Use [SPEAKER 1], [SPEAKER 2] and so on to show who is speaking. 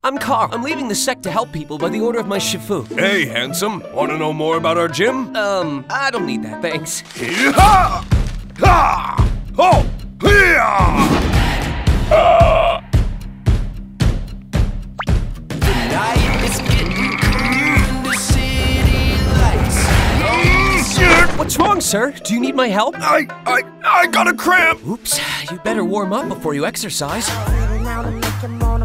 [SPEAKER 1] I'm Carl. I'm leaving the sect to help people by the order of my shifu.
[SPEAKER 2] Hey, handsome. Want to know more about our gym?
[SPEAKER 1] I don't need that, thanks.
[SPEAKER 2] Ha! Ha! Oh!
[SPEAKER 1] What's wrong, sir? Do you need my help?
[SPEAKER 2] I got a cramp!
[SPEAKER 1] Oops, you better warm up before you exercise.